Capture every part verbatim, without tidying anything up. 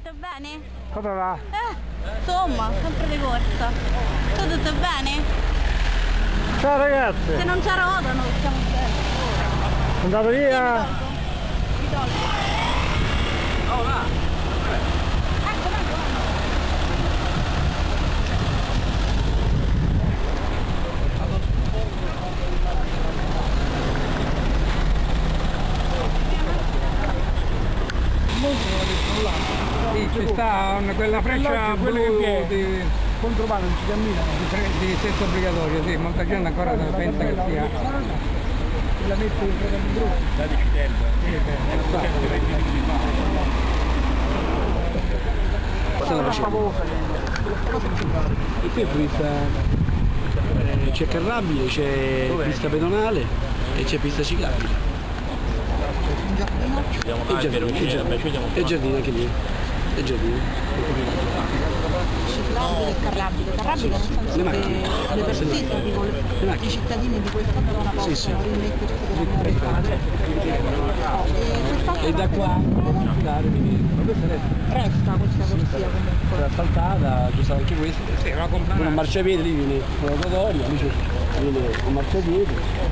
Tutto bene? Come va? Eh, insomma, sempre di corsa. Tu tutto bene? Ciao ragazzi! Se non c'è roda non siamo bene. Andato via? Mi tolgo. Oh, là! Ecco, ecco. Sì, ci sta una, quella freccia blu di contromano, non ci camminano. di, di sesso obbligatorio, sì, molta gente ancora pensa che sia. E la metto in frega di blu. La discella. E qui c'è carrabile, c'è pista pedonale e c'è pista ciclabile. E giardino, e giardino, e giardino anche lì. E giardino. Ciclabile e carrabile. Carrabile nel senso Le che macchine. le persone, tipo, i cittadini di questa zona possono Sì, sì. rimettersi della mobilità. E da qua andare, ma questa resta. Resta questa corsia comunque. Era asfaltata, ci stava anche questa. Sì, ma comprare. Una marciapiede lì viene con la rotoria, lì viene un marciapiede.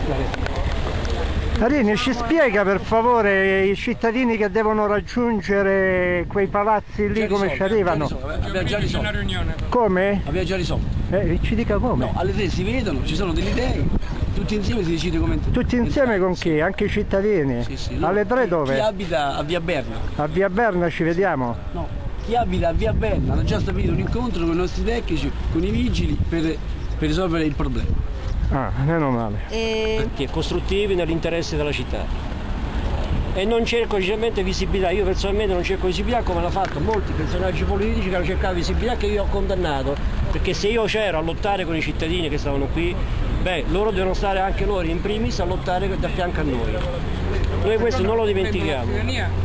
Marini, ci spiega per favore i cittadini che devono raggiungere quei palazzi lì come ci arrivano? Abbiamo già risolto. Una riunione. Come? Abbiamo già risolto. Eh, ci dica come? No, alle tre si vedono, ci sono delle idee, tutti insieme si decide come. Tutti insieme con chi? Anche i cittadini? Sì, sì, no. Alle tre Chi dove? abita a Via Berna. A Via Berna ci vediamo? No, chi abita a Via Berna hanno già stabilito un incontro con i nostri tecnici, con i vigili per, per risolvere il problema. Ah, meno male. E... costruttivi nell'interesse della città e non cerco sinceramente visibilità. Io personalmente non cerco visibilità come l'hanno fatto molti personaggi politici che hanno cercato visibilità, che io ho condannato, perché se io c'ero a lottare con i cittadini che stavano qui, beh, loro devono stare anche loro in primis a lottare da fianco a noi. Noi questo non lo dimentichiamo.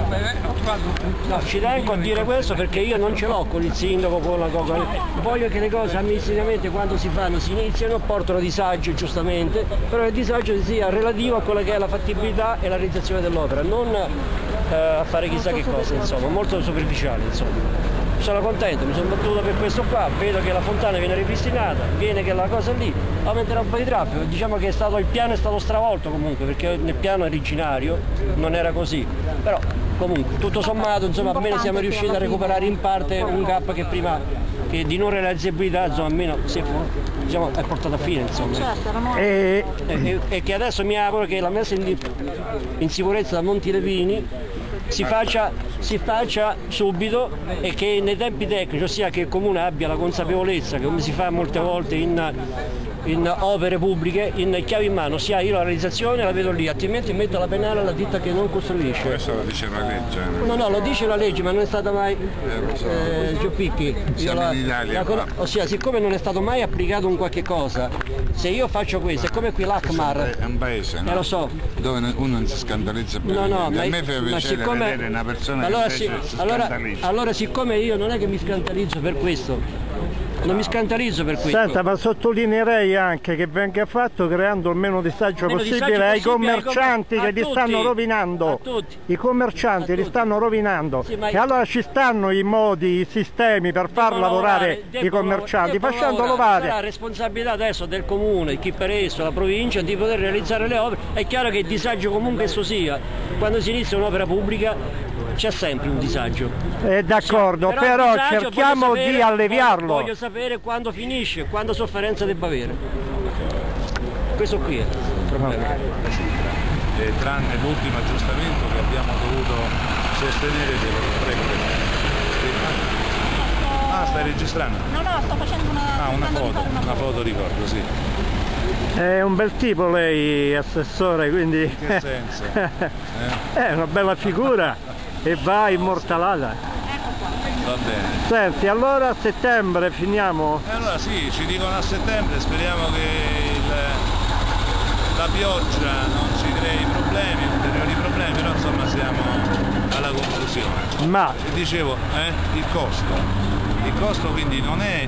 No, ci tengo a dire questo perché io non ce l'ho con il sindaco, con la con... voglio che le cose amministrativamente quando si fanno si iniziano, portano disagio giustamente, però il disagio sia relativo a quella che è la fattibilità e la realizzazione dell'opera, non eh, a fare chissà che cosa, insomma, molto superficiale, insomma. Sono contento, mi sono battuto per questo qua, vedo che la fontana viene ripristinata, viene che la cosa lì aumenterà un po' di traffico, diciamo che è stato, il piano è stato stravolto comunque, perché nel piano originario non era così, però comunque tutto sommato insomma almeno siamo riusciti a recuperare in parte un gap che prima che di non realizzabilità insomma almeno si è, diciamo, è portato a fine insomma. E... E, e, e che adesso mi auguro che la messa in, in sicurezza da Monti Lepini si faccia, si faccia subito e che nei tempi tecnici, ossia che il Comune abbia la consapevolezza che come si fa molte volte in, in opere pubbliche, in chiave in mano, sia io la realizzazione la vedo lì, altrimenti metto la penale alla ditta che non costruisce. Questo lo dice la legge. No, no, lo dice la legge, ma non è stata mai eh, Giopicchi. Siamo la, in Italia, la, ossia, siccome non è stato mai applicato un qualche cosa, se io faccio questo, è come qui l'Akmar. È un paese, no? Eh, lo so. Dove uno non si scandalizza più. No, no, a ma, me fa ma piacere siccome, vedere una persona allora, che si, si allora, scandalizza. allora siccome io non è che mi scandalizzo per questo, non mi scandalizzo per questo. Senta, ma sottolineerei anche che venga fatto creando il meno disagio Meno possibile disagio ai possibile ai commercianti com- che li a stanno tutti, rovinando. a tutti. I commercianti A li tutti. stanno rovinando. Sì, ma- E allora ci stanno i modi, i sistemi per far Devono lavorare devono i commercianti, devono facendo lavorare. lavorare. La responsabilità adesso del comune, chi per esso, la provincia, di poter realizzare le opere. È chiaro che il disagio comunque esso sia. Quando si inizia un'opera pubblica c'è sempre un disagio. Eh, d'accordo, Però, però, il disagio cerchiamo voglio sapere- di alleviarlo. Voglio, voglio sapere quando finisce, quando sofferenza debba avere. Questo qui è il problema. Eh, tranne l'ultimo aggiustamento che abbiamo dovuto sostenere, te lo prego. Ah, stai registrando? No, no, sto facendo una... Ah, una tentando di foto, fare una una foto ricordo, sì. È un bel tipo lei, assessore, quindi In che senso? Eh? è una bella figura e va immortalata. Va bene. Senti, allora a settembre finiamo? E allora sì, ci dicono a settembre, speriamo che il, la pioggia non ci crei problemi, ulteriori problemi, però insomma siamo alla conclusione. Ma E dicevo, eh, il costo. Il costo quindi non è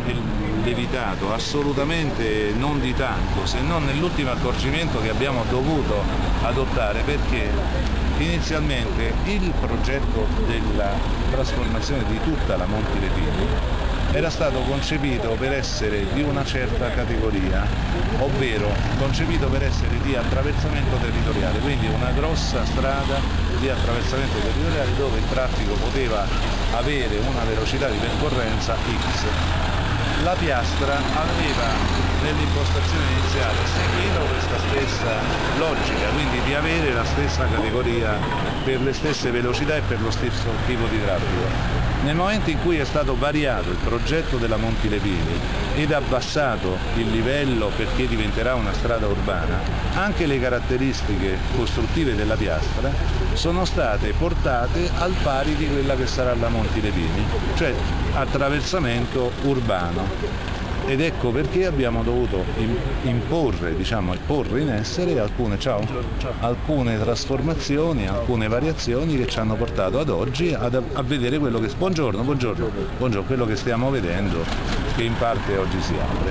lievitato, assolutamente non di tanto, se non nell'ultimo accorgimento che abbiamo dovuto adottare, perché inizialmente il progetto della trasformazione di tutta la Monti Lepini era stato concepito per essere di una certa categoria, ovvero concepito per essere di attraversamento territoriale, quindi una grossa strada di attraversamento territoriale dove il traffico poteva avere una velocità di percorrenza X. La piastra aveva nell'impostazione iniziale seguito questa stessa logica, quindi di avere la stessa categoria per le stesse velocità e per lo stesso tipo di traffico. Nel momento in cui è stato variato il progetto della Monti Lepini ed abbassato il livello perché diventerà una strada urbana, anche le caratteristiche costruttive della piastra sono state portate al pari di quella che sarà la Monti Lepini, cioè attraversamento urbano. Ed ecco perché abbiamo dovuto imporre, diciamo, porre in essere alcune, ciao, alcune trasformazioni, alcune variazioni che ci hanno portato ad oggi ad, a vedere quello che, buongiorno, buongiorno, buongiorno, quello che stiamo vedendo, che in parte oggi si apre.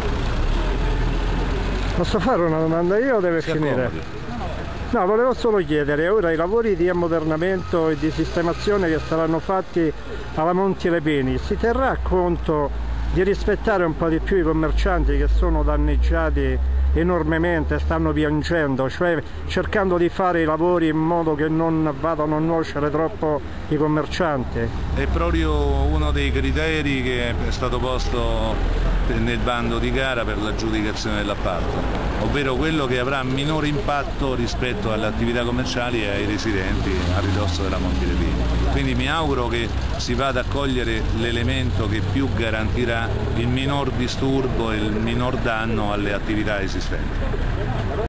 Posso fare una domanda io o deve Si finire? accomodi. No, volevo solo chiedere, ora i lavori di ammodernamento e di sistemazione che saranno fatti alla Monti Lepini, si terrà conto di rispettare un po' di più i commercianti che sono danneggiati enormemente, stanno piangendo, cioè cercando di fare i lavori in modo che non vadano a nuocere troppo i commercianti? È proprio uno dei criteri che è stato posto nel bando di gara per l'aggiudicazione dell'appalto, ovvero quello che avrà minore impatto rispetto alle attività commerciali e ai residenti a ridosso della Monti Lepini. Quindi mi auguro che si vada a cogliere l'elemento che più garantirà il minor disturbo e il minor danno alle attività esistenti.